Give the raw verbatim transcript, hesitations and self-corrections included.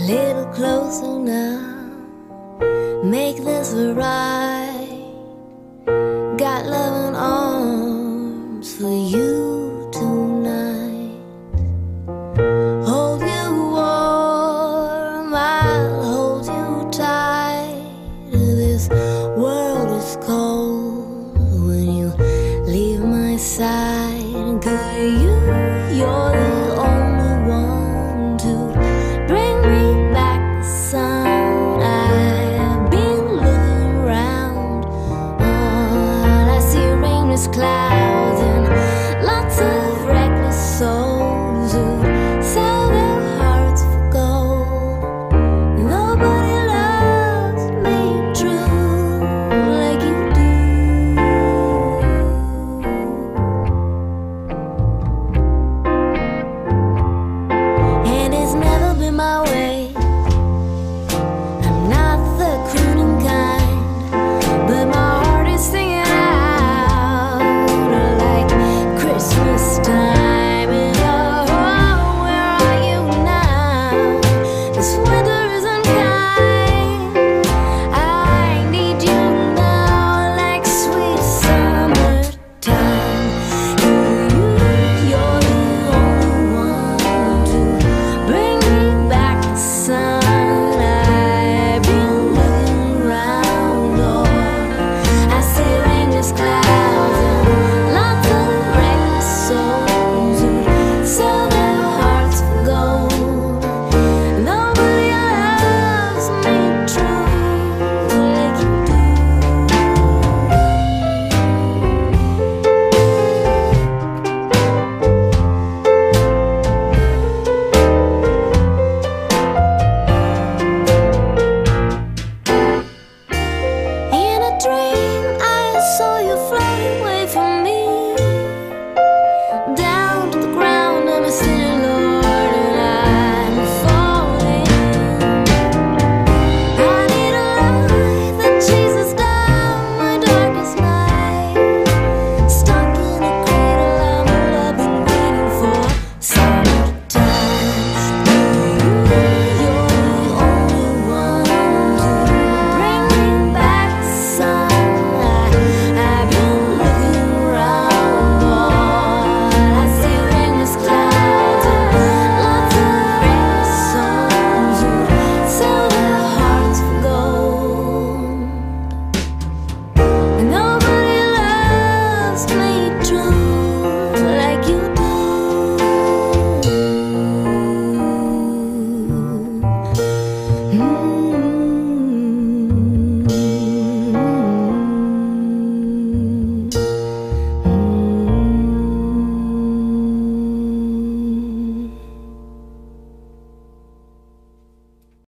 little closer now. Make this right. Got loving arms for you tonight. Hold you warm, I'll hold you tight. This world is cold when you leave my side. Girl, you, you're the only one to bring me back the sun. I've been looking around, all I see are rainless clouds and lots of reckless souls who sell their hearts for gold. Nobody loves me true like you do. And it's never been my way